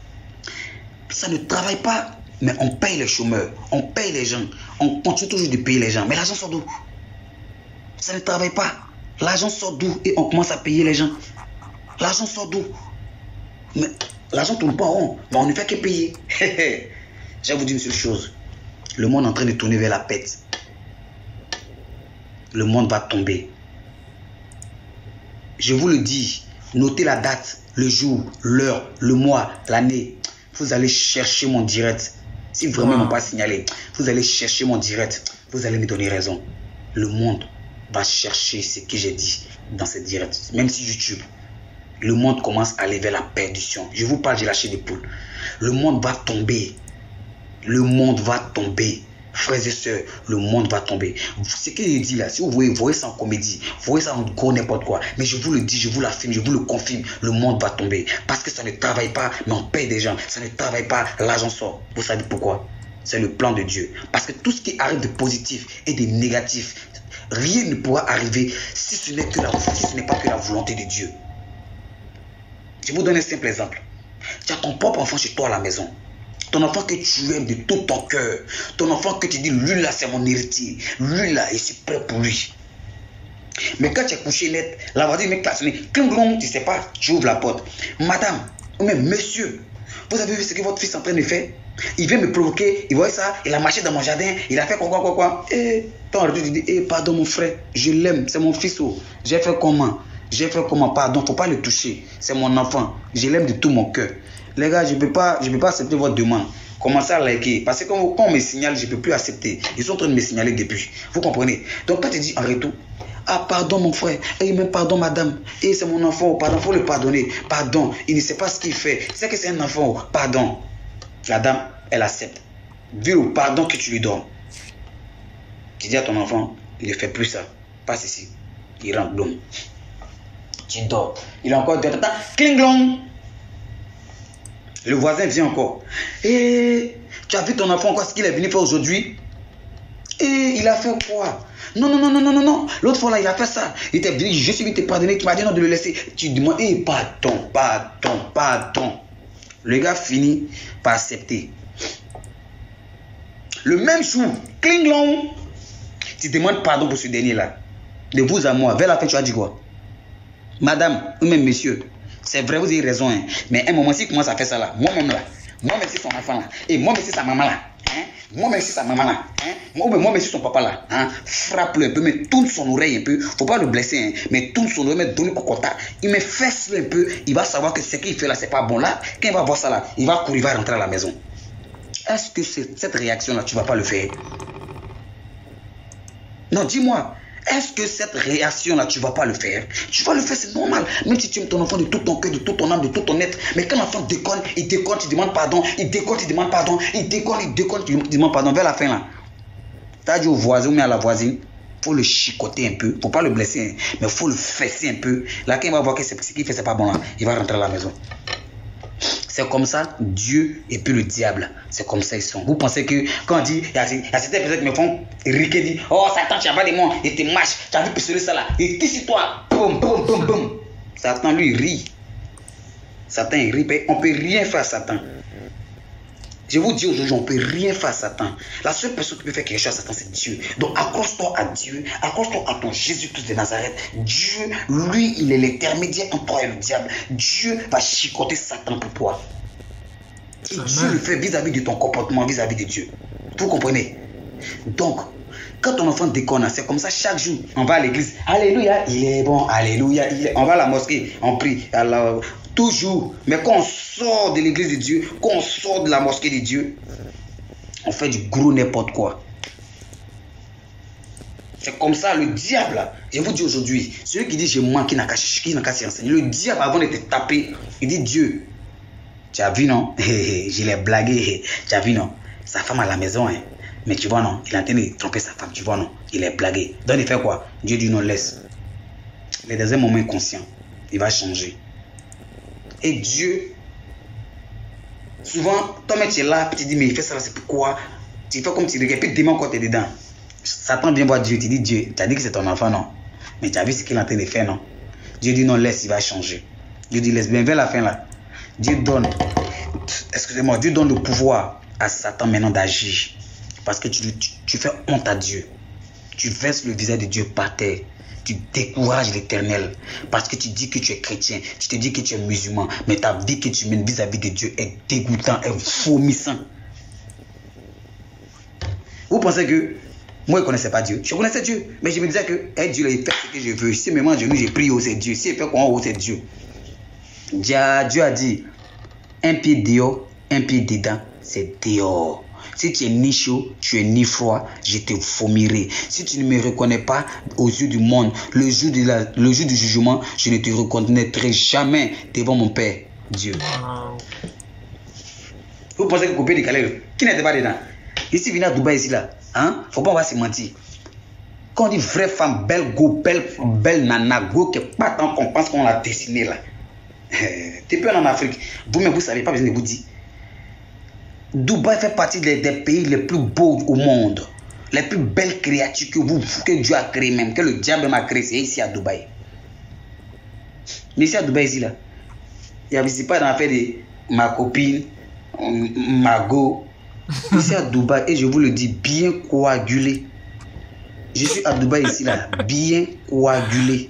Speaker 2: ça ne travaille pas, mais on paye les chômeurs, on paye les gens, on continue toujours de payer les gens. Mais l'argent sort d'où? Ça ne travaille pas. L'argent sort d'où? Et on commence à payer les gens. L'argent sort d'où? Mais l'argent ne tourne pas rond, mais on ne fait que payer. Je vais vous dire une seule chose. Le monde est en train de tourner vers la pète. Le monde va tomber. Je vous le dis, notez la date, le jour, l'heure, le mois, l'année. Vous allez chercher mon direct. Si vraiment ils ne m'ont pas signalé, vous allez chercher mon direct. Vous allez me donner raison. Le monde va chercher ce que j'ai dit dans cette direction. Même si YouTube, le monde commence à aller vers la perdition. Je vous parle, j'ai lâché des poules. Le monde va tomber. Le monde va tomber. Frères et sœurs, le monde va tomber. Ce qu'il dit là, si vous voyez, vous voyez ça en comédie, vous voyez ça en gros n'importe quoi. Mais je vous le dis, je vous l'affirme, je vous le confirme, le monde va tomber. Parce que ça ne travaille pas, mais on paye des gens. Ça ne travaille pas, l'argent sort. Vous savez pourquoi? C'est le plan de Dieu. Parce que tout ce qui arrive de positif et de négatif, rien ne pourra arriver si ce n'est que la, si ce n'est pas que la volonté de Dieu. Je vous donne un simple exemple. Tu as ton propre enfant chez toi à la maison. Ton enfant que tu aimes de tout ton cœur. Ton enfant que tu dis, lui là c'est mon héritier. Lui là, je suis prêt pour lui. Mais quand tu es couché net, la voisine me klaxonne. Cling glong, tu sais pas, tu ouvres la porte. Madame, ou même monsieur, vous avez vu ce que votre fils est en train de faire? Il vient me provoquer, il voit ça, il a marché dans mon jardin, il a fait quoi, quoi, quoi, quoi. Et ton retour, tu dis, eh, pardon mon frère, je l'aime, c'est mon fils. Oh. J'ai fait comment? J'ai fait comment? Pardon, faut pas le toucher. C'est mon enfant, je l'aime de tout mon cœur. Les gars, je ne peux pas, je peux pas accepter votre demande. Commencez à liker. Parce que quand, quand on me signale, je ne peux plus accepter. Ils sont en train de me signaler depuis. Vous comprenez? Donc quand tu dis en retour, ah pardon mon frère, et même pardon madame, et c'est mon enfant, pardon, il faut le pardonner. Pardon, il ne sait pas ce qu'il fait. C'est que c'est un enfant, pardon. La dame, elle accepte. Vu le pardon que tu lui donnes. Tu dis à ton enfant, il ne fait plus ça. Passe ici. Il rentre, boum. Tu dors. Il a encore deux temps. Cling glong. Le voisin vient encore. Et tu as vu ton enfant quoi, ce qu'il est venu faire aujourd'hui? Et il a fait quoi? Non, non, non, non, non, non, non. L'autre fois là, il a fait ça. Il t'a dit, je suis venu te pardonner. Tu m'as dit non de le laisser. Tu demandes, eh, pardon, pardon, pardon. Le gars finit par accepter. Le même jour, cling long, tu demandes pardon pour ce dernier là. De vous à moi, vers la fin, tu as dit quoi? Madame, ou même monsieur, c'est vrai, vous avez raison, hein. Mais un moment, s'il commence à faire ça là, moi-même là, moi-même si son enfant là, et moi-même si sa maman là, hein, moi-même si sa maman là, hein, moi-même si son papa là, hein, frappe-le un peu, mais tourne son oreille un peu, faut pas le blesser, hein, mais tourne son oreille, mais donne le cocotta, il me fesse-le un peu, il va savoir que ce qu'il fait là, c'est pas bon là, quand il va voir ça là, il va courir, il va rentrer à la maison. Est-ce que cette réaction là, tu vas pas le faire? Non, dis-moi. Est-ce que cette réaction-là, tu ne vas pas le faire? Tu vas le faire, c'est normal. Même si tu aimes ton enfant de tout ton cœur, de tout ton âme, de tout ton être. Mais quand l'enfant déconne, il déconne, tu demandes pardon. Il déconne, tu demandes pardon. Il déconne, il déconne, tu demandes pardon. Vers la fin, là, tu as dit au voisin ou bien à la voisine, il faut le chicoter un peu. Il ne faut pas le blesser, hein, mais il faut le fesser un peu. Là, quand il va voir que ce qu'il fait, c'est pas bon, là, il va rentrer à la maison. C'est comme ça, Dieu et puis le diable. C'est comme ça ils sont. Vous pensez que quand on dit, il y a certaines personnes qui me font riquer, dit, oh Satan, tu n'as pas de moi, et tu marches, tu as vu pistoler ça là, et qui sur toi, boum, boum, boum, boum. Satan lui il rit. Satan il rit, on ne peut rien faire à Satan. Je vous dis aujourd'hui, on ne peut rien faire à Satan. La seule personne qui peut faire quelque chose à Satan, c'est Dieu. Donc accroche-toi à Dieu, accroche-toi à ton Jésus-Christ de Nazareth. Dieu, lui, il est l'intermédiaire entre toi et le diable. Dieu va chicoter Satan pour toi. Et Dieu le fait vis-à-vis de ton comportement, vis-à-vis de Dieu. Vous comprenez? Donc, quand ton enfant déconne, c'est comme ça chaque jour. On va à l'église. Alléluia, il est bon. Alléluia, il est... On va à la mosquée, on prie. Alors, toujours. Mais quand on sort de l'église de Dieu, quand on sort de la mosquée de Dieu, on fait du gros n'importe quoi. C'est comme ça, le diable, je vous dis aujourd'hui, celui qui dit je mens, qui n'a qu'à s'y renseigner, le diable avant de te taper, il dit Dieu, tu as vu non? Je l'ai blagué, tu as vu non? Sa femme à la maison, hein. Mais tu vois non, il est en train de tromper sa femme, tu vois non? Il est blagué. Donc il fait quoi? Dieu dit non, laisse. Mais dans un moment inconscient, il va changer. Et Dieu, souvent, toi tu es là, tu dis mais il fait ça, c'est pourquoi? Tu fais comme tu regardes, puis demain quand tu es dedans. Satan vient voir Dieu, tu dis Dieu, tu as dit que c'est ton enfant, non? Mais tu as vu ce qu'il est en train de faire, non? Dieu dit non, laisse, il va changer. Dieu dit laisse, bien vers la fin là. Dieu donne, excusez-moi, Dieu donne le pouvoir à Satan maintenant d'agir. Parce que tu, tu, tu fais honte à Dieu. Tu verses le visage de Dieu par terre. Tu décourages l'Éternel. Parce que tu dis que tu es chrétien. Tu te dis que tu es musulman. Mais ta vie que tu mènes vis-à-vis de Dieu est dégoûtant, est vomissant. Vous pensez que moi, je ne connaissais pas Dieu. Je connaissais Dieu. Mais je me disais que hey, Dieu, il fait ce que je veux. Si je me mets en genou, j'ai prié, oh, c'est Dieu. Si il fait quoi, oh, c'est Dieu. Dieu a dit, un pied dehors, un pied dedans, c'est dehors. Si tu es ni chaud, tu es ni froid, je te vomirai. Si tu ne me reconnais pas aux yeux du monde, le jour, de la, le jour du jugement, je ne te reconnaîtrai jamais devant mon Père, Dieu.
Speaker 1: Wow.
Speaker 2: Vous pensez que coupé décalé, qui n'était pas dedans? Ici, venez à Dubaï, ici, là. Hein? Faut pas avoir se mentir. Quand on dit vraie femme, belle go, belle, belle nana, go, qui n'est pas tant qu'on pense qu'on l'a dessinée, là. T'es peu en Afrique. Vous-même, vous ne savez pas, besoin de vous dire. Dubaï fait partie des, des pays les plus beaux au monde. Les plus belles créatures que, vous, que Dieu a créées même, que le diable m'a créé, c'est ici à Dubaï. Mais ici à Dubaï, ici, là, il n'y a pas dans l'affaire de ma copine, ma go. Ici à Dubaï, et je vous le dis, bien coagulé. Je suis à Dubaï ici, là, bien coagulé.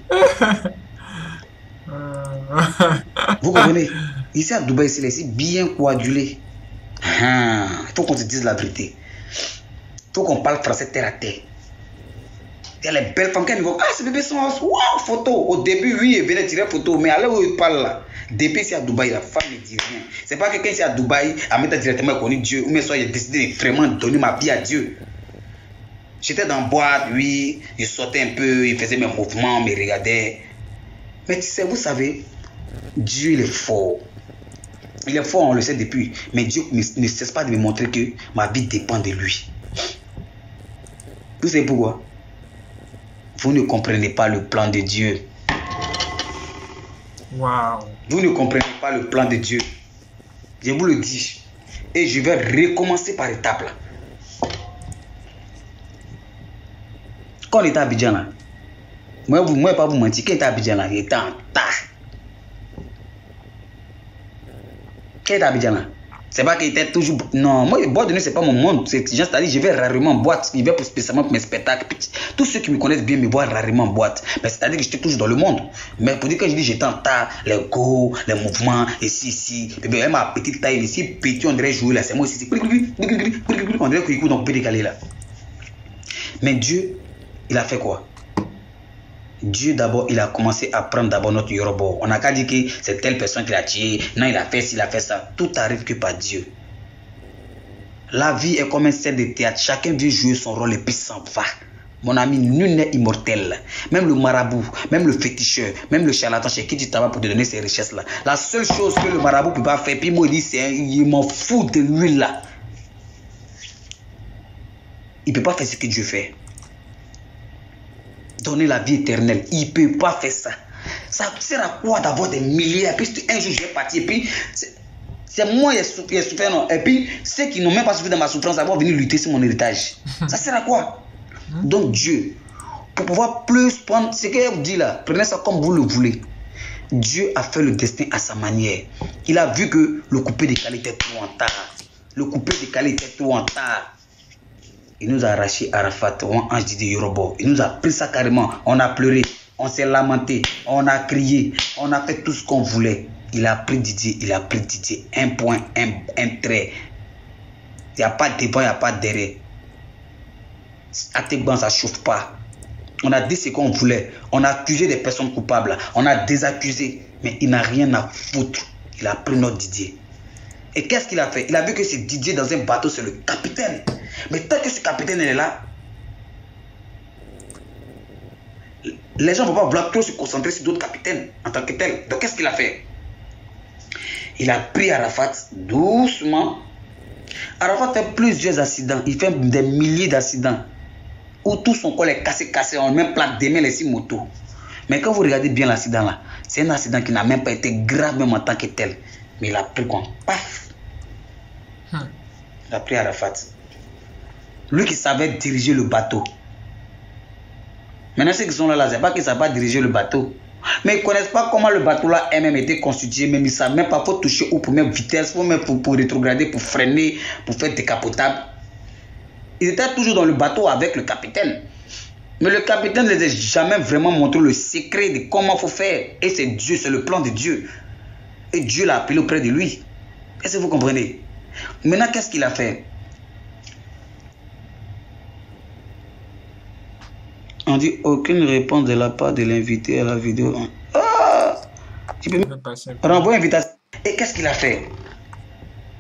Speaker 2: Vous comprenez? Ici à Dubaï, ici, là, ici bien coagulé. Il faut qu'on se dise la vérité. Il faut qu'on parle français terre à terre. Il y a les belles femmes qui vont, ah, ces bébés sont wow, photo. Au début, oui, ils venaient tirer photo, mais à l'heure où ils parlent là, depuis ici à Dubaï, la femme ne dit rien. C'est pas quelqu'un ici à Dubaï a même directement connu Dieu, ou mais soit il a décidé de vraiment donner ma vie à Dieu. J'étais dans boîte, oui, je sortais un peu, il faisait mes mouvements, me regardait. Mais tu sais, vous savez, Dieu il est fort. Il est fort, on le sait depuis. Mais Dieu ne cesse pas de me montrer que ma vie dépend de lui. Vous savez pourquoi? Vous ne comprenez pas le plan de Dieu.
Speaker 1: Wow.
Speaker 2: Vous ne comprenez pas le plan de Dieu. Je vous le dis. Et je vais recommencer par étapes là. Quand on était à Abidjan là, moi, vous, moi, pas vous mentir, quand on était à Abidjan là, il était en tas. Quand on était à Abidjan là, c'est pas qu'il était toujours. Non, moi, boîte de nuit, c'est pas mon monde. C'est-à-dire, je vais rarement en boîte. Je vais pour, spécialement pour mes spectacles. Tous ceux qui me connaissent bien me voient rarement en boîte. Mais c'est-à-dire que j'étais toujours dans le monde. Mais pour dire que je dis, j'étais en tas, les go, les mouvements, ici, ici. Et bien, ma petite taille ici, petit, on dirait jouer là. C'est moi ici. On dirait qu'il donc peut décaler là. Mais Dieu, il a fait quoi? Dieu d'abord, il a commencé à prendre d'abord notre Yoruba. On n'a qu'à dire que c'est telle personne qui l'a tué. Non, il a fait ci, il a fait ça. Tout arrive que par Dieu. La vie est comme un set de théâtre. Chacun veut jouer son rôle et puis s'en va. Mon ami, nul n'est immortel. Même le marabout, même le féticheur, même le charlatan chez qui tu travailles pour te donner ces richesses-là. La seule chose que le marabout ne peut pas faire, puis moi, il dit, c'est il m'en fout de lui là. Il ne peut pas faire ce que Dieu fait. Donner la vie éternelle. Il ne peut pas faire ça. Ça sert à quoi d'avoir des milliers? Et puis un jour je vais partir. Et puis c'est moi qui ai souffert. Non. Et puis ceux qui n'ont même pas souffert de ma souffrance vont venir lutter sur mon héritage. Ça sert à quoi? Donc Dieu, pour pouvoir plus prendre ce que je vous dis là, prenez ça comme vous le voulez. Dieu a fait le destin à sa manière. Il a vu que le coupé décalé était trop en tard. Le coupé décalé était trop en tard. Il nous a arraché Arafat, un ange de Yoruba. Il nous a pris ça carrément. On a pleuré, on s'est lamenté, on a crié, on a fait tout ce qu'on voulait. Il a pris Didier, il a pris Didier. Un point, un, un trait. Il n'y a pas de débat, il n'y a pas de derrière. À tes bancs, ça ne chauffe pas. On a dit ce qu'on voulait. On a accusé des personnes coupables. On a désaccusé. Mais il n'a rien à foutre. Il a pris notre Didier. Et qu'est-ce qu'il a fait? Il a vu que ce Didier dans un bateau, c'est le capitaine. Mais tant que ce capitaine est là, les gens ne vont pas vouloir trop se concentrer sur d'autres capitaines en tant que tel. Donc qu'est-ce qu'il a fait? Il a pris Arafat doucement. Arafat fait plusieurs accidents. Il fait des milliers d'accidents. Où tout son corps est cassé, cassé. On même plaque des mains, les six motos. Mais quand vous regardez bien l'accident là, c'est un accident qui n'a même pas été grave même en tant que tel. Mais il a pris quoi? Paf! Hmm. Il a pris Arafat. Lui qui savait diriger le bateau. Maintenant, ceux qui sont là, là c'est pas qu'ils ne savent pas diriger le bateau. Mais ils ne connaissent pas comment le bateau là a même été constitué. Même ils ne savent même pas, il faut toucher ou pour mettre vitesse, faut même pour, pour rétrograder, pour freiner, pour faire décapotable. Ils étaient toujours dans le bateau avec le capitaine. Mais le capitaine ne les a jamais vraiment montré le secret de comment il faut faire. Et c'est Dieu, c'est le plan de Dieu. Et Dieu l'a appelé auprès de lui. Est-ce que vous comprenez? Maintenant, qu'est-ce qu'il a fait? On dit aucune réponse de la part de l'invité à la vidéo. Ah! Tu peux renvoyer l'invitation. Et qu'est-ce qu'il a fait?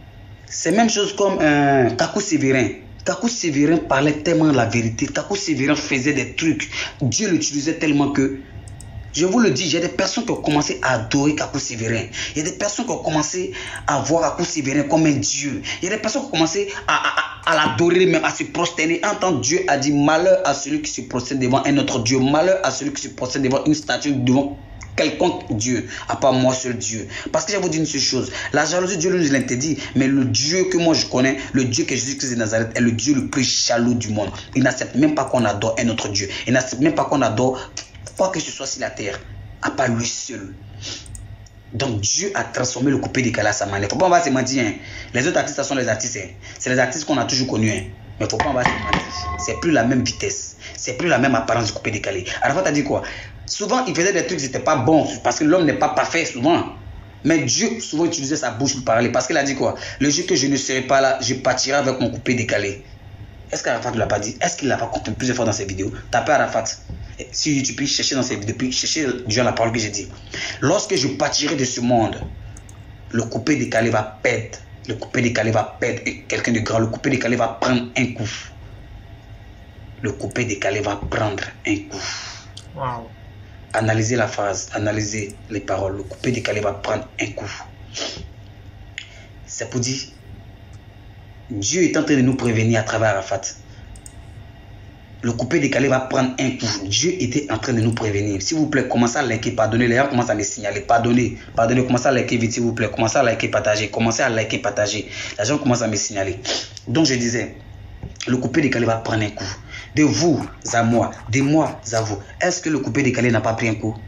Speaker 2: C'est la même chose comme euh, Kakou Sévérin. Kakou Sévérin parlait tellement la vérité. Kakou Sévérin faisait des trucs. Dieu l'utilisait tellement que, je vous le dis, il y a des personnes qui ont commencé à adorer Kakou Sévérin. Il y a des personnes qui ont commencé à voir Kakou Sévérin comme un Dieu. Il y a des personnes qui ont commencé à, à, à l'adorer, même à se prosterner. En tant que Dieu a dit, malheur à celui qui se prosterne devant un autre Dieu. Malheur à celui qui se prosterne devant une statue, devant quelconque Dieu, à part moi seul Dieu. Parce que je vais vous dire une seule chose, la jalousie, Dieu nous l'interdit, mais le Dieu que moi je connais, le Dieu que Jésus-Christ de Nazareth, est le Dieu le plus jaloux du monde. Il n'accepte même pas qu'on adore un autre Dieu. Il n'accepte même pas qu'on adore quoi que ce soit sur la terre, à part lui seul. Donc Dieu a transformé le coupé décalé à sa manière. Faut pas on va se mentir, hein. Les autres artistes, ça sont les artistes, hein. C'est les artistes qu'on a toujours connus, hein. Mais faut pas on va se mentir. C'est plus la même vitesse, c'est plus la même apparence du coupé décalé. Arafat a dit quoi? Souvent, il faisait des trucs qui n'étaient pas bons, parce que l'homme n'est pas parfait souvent. Mais Dieu souvent utilisait sa bouche pour parler. Parce qu'il a dit quoi? Le jour que je ne serai pas là, je partirai avec mon coupé décalé. Est-ce qu'Arafat ne l'a pas dit? Est-ce qu'il l'a pas compris plusieurs fois dans ses vidéos? Tapez Arafat. Si tu peux chercher dans ses vidéos, puis chercher Dieu la parole que j'ai dit. Lorsque je partirai de ce monde, le coupé décalé va perdre. Le coupé décalé va perdre quelqu'un de grand. Le coupé décalé va prendre un coup. Le coupé décalé va prendre un coup.
Speaker 1: Wow.
Speaker 2: Analysez la phrase, analysez les paroles. Le coupé décalé va prendre un coup. C'est pour dire, Dieu est en train de nous prévenir à travers Arafat. Le coupé décalé va prendre un coup. Dieu était en train de nous prévenir. S'il vous plaît, commencez à liker, pardonnez. Les gens commencent à me signaler. Pardonnez, pardonnez, commencez à liker vite, s'il vous plaît. Commencez à liker, partager. Commencez à liker, partager. Les gens commencent à me signaler. Donc je disais, le coupé décalé va prendre un coup. De vous à moi, de moi à vous. Est-ce que le coupé décalé n'a pas pris un coup?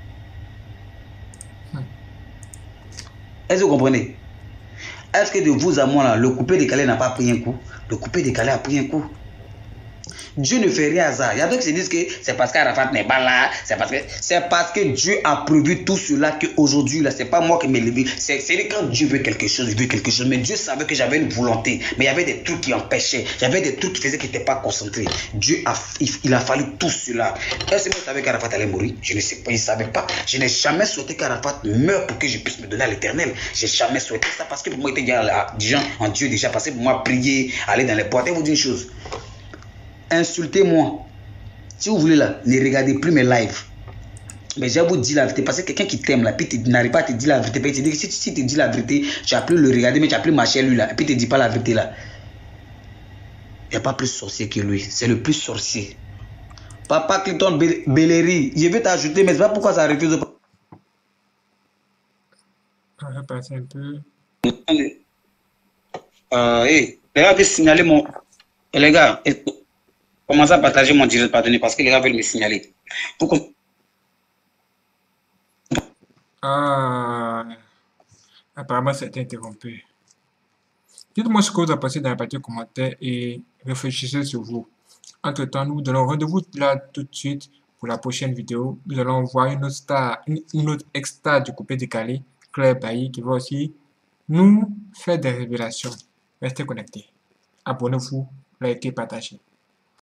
Speaker 2: Est-ce que vous comprenez? Est-ce que de vous à moi, là, le coupé décalé n'a pas pris un coup? Le coupé décalé a pris un coup. Dieu ne fait rien à ça. Il y a d'autres qui se disent que c'est parce qu'Arafat n'est pas là, c'est parce que c'est parce que Dieu a prévu tout cela qu'aujourd'hui, là, c'est pas moi qui m'ai levé. C'est quand Dieu veut quelque chose, il veut quelque chose. Mais Dieu savait que j'avais une volonté. Mais il y avait des trucs qui empêchaient. Il y avait des trucs qui faisaient qu'il n'était pas concentré. Dieu a, il, il a fallu tout cela. Est-ce que vous savez qu'Arafat allait mourir? Je ne sais pas, il ne savait pas. Je n'ai jamais souhaité qu'Arafat meure pour que je puisse me donner à l'éternel. J'ai jamais souhaité ça parce que pour moi, il était déjà en Dieu déjà passé. Pour moi, prier, aller dans les boîtes. Et vous dire une chose. Insultez-moi. Si vous voulez là, ne regardez plus mes lives. Mais je vais vous dire la vérité. Parce que quelqu'un qui t'aime là, puis tu n'arrives pas à te dire la vérité. Puis tu dis que si, si tu te dis la vérité, tu as plus le regarder, mais tu as plus marcher lui là. Et puis tu ne dis pas la vérité là. Il n'y a pas plus sorcier que lui. C'est le plus sorcier. Papa Clinton Bellery, je vais t'ajouter, mais c'est pas pourquoi ça refuse.
Speaker 1: On va passer un peu.
Speaker 2: Euh, hey, les gars veulent signaler mon. Et les gars, commencez à partager mon direct, pardonnez, parce que les gars veulent me signaler. Pourquoi?
Speaker 1: Ah, apparemment, c'était interrompu. Dites-moi ce que vous avez pensé dans la partie commentaires et réfléchissez sur vous. Entre-temps, nous donnons rendez-vous là tout de suite pour la prochaine vidéo. Nous allons voir une autre star, une, une autre ex-star du coupé décalé, Claire Bailly, qui va aussi nous faire des révélations. Restez connectés. Abonnez-vous, likez, partagez.